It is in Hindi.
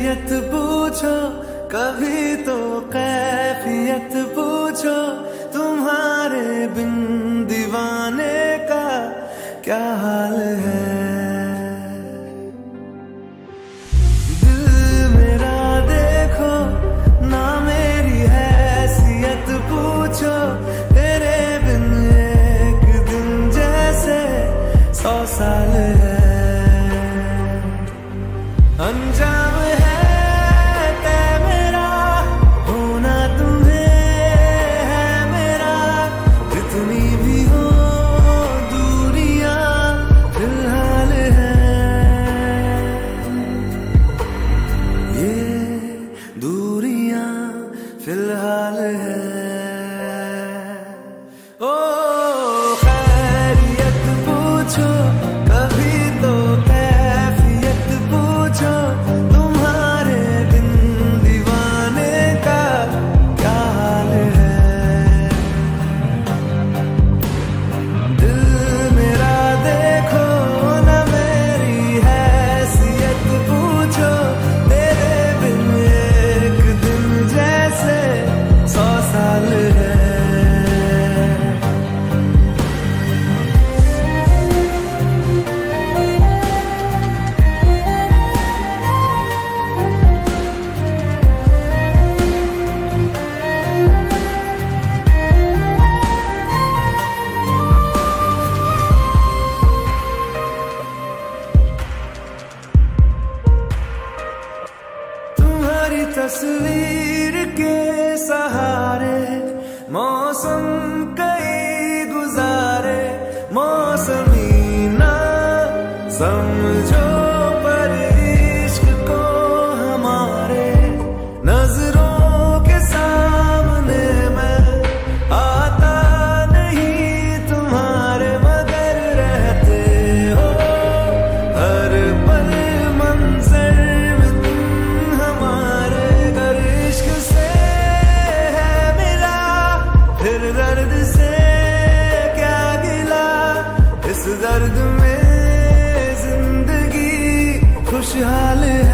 खैरियत पूछो, कभी तो कैफियत पूछो, तुम्हारे बिन दीवाने का क्या हाल है। दिल मेरा देखो ना, मेरी हैसियत पूछो, तेरे बिन एक दिन जैसे 100 साल है। अंजाम है तय मेरा, होना तुम्हें है मेरा, जितनी भी हो दूरियां फिलहाल है। ये दूरियां फिलहाल है। ओ खैरियत पूछो, कभी तो कैफियत पूछो, तुम्हारे बिन दीवाने का क्या हाल है। दिल मेरा देखो ना, मेरी हैसियत पूछो, तेरे बिन एक दिन जैसे 100 साल है। तुम्हारी तस्वीर के सहारे मौसम कई गुजारे, मौसमी ना समझो पर इश्क को हमारे, नजरों के सामने मैं आता नहीं तुम्हारे, मगर रहते हो हर पल मंजर में तुम हमारे। अगर इश्क से है मिला फिर दर्द से क्या गिला, इस दर्द में जिंदगी खुशहाल है।